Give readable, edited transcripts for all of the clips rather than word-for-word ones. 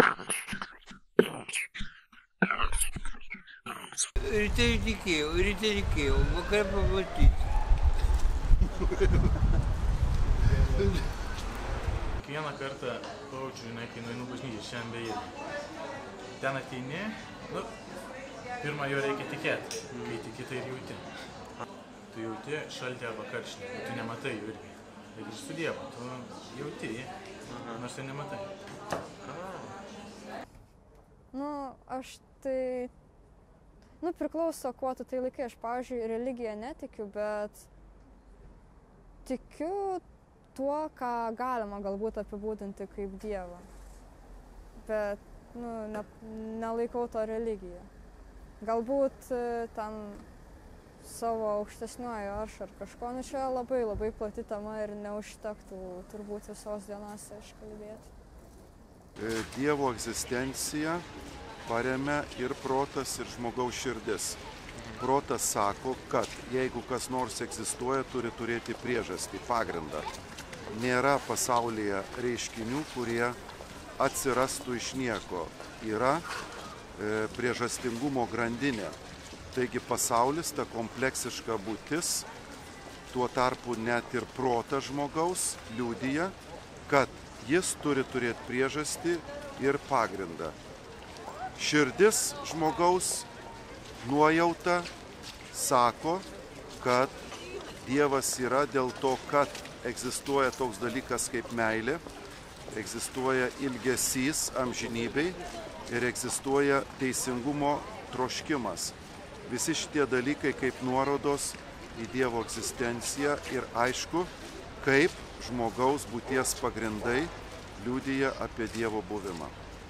Ryte reikėjo, vakare pamatyti. Kiekvieną kartą pajaučiu, žinai, kai nueinu bažnyčią, šiandien beje. Ten ateini, pirmą jo reikia tikėti, kai tiki, tai ir jauti. Tu jauti šaltį arba karštį, tu nematai jų irgi. Bet ir su Dievu, tu jauti, nors tai nematai. Aš tai... priklauso, kuo tu tai laikai. Aš, pavyzdžiui, religiją netikiu, bet tikiu tuo, ką galima galbūt apibūdinti kaip Dievą. Bet, nelaikau to religiją. Galbūt ten savo aukštesniuoju aš ar kažko, čia labai plati tema ir neužtektų turbūt visos dienos iškalbėti. Dievo egzistenciją paremia ir protas, ir žmogaus širdis. Protas sako, kad jeigu kas nors egzistuoja, turi turėti priežastį, pagrindą. Nėra pasaulyje reiškinių, kurie atsirastų iš nieko. Yra priežastingumo grandinė. Taigi pasaulis, ta kompleksiška būtis, tuo tarpu net ir protas žmogaus liudija, kad jis turi turėti priežastį ir pagrindą. Širdis žmogaus nuojauta sako, kad Dievas yra dėl to, kad egzistuoja toks dalykas kaip meilė, egzistuoja ilgesys amžinybei ir egzistuoja teisingumo troškimas. Visi šitie dalykai kaip nuorodos į Dievo egzistenciją ir aišku, kaip žmogaus būties pagrindai liudija apie Dievo buvimą.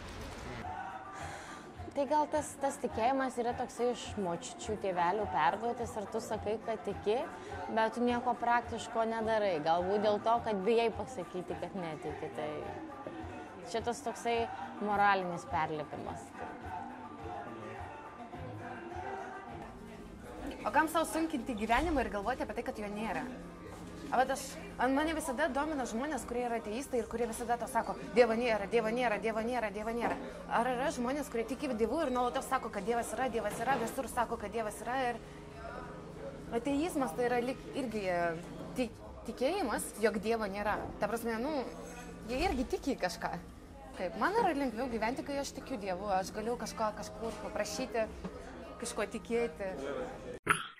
Tai gal tas tikėjimas yra toksai iš močiučių tėvelių perduotis, ar tu sakai, kad tiki, bet tu nieko praktiško nedarai. Galbūt dėl to, kad bijai pasakyti, kad netiki. Tai šitas toksai moralinis perlipimas. O kam savo sunkinti gyvenimą ir galvoti apie tai, kad jo nėra? Mane visada domina žmonės, kurie yra ateistai ir kurie visada to sako, Dievo nėra, Dievo nėra, Dievo nėra, Dievo nėra. Ar yra žmonės, kurie tiki Dievu ir nuolatos sako, kad Dievas yra, visur sako, kad Dievas yra. Ir ateizmas tai yra irgi tikėjimas, jog Dievo nėra. Ta prasme, jie irgi tiki kažką. Taip, man yra lengviau gyventi, kai aš tikiu Dievu, aš galiu kažkur paprašyti, kažko tikėti.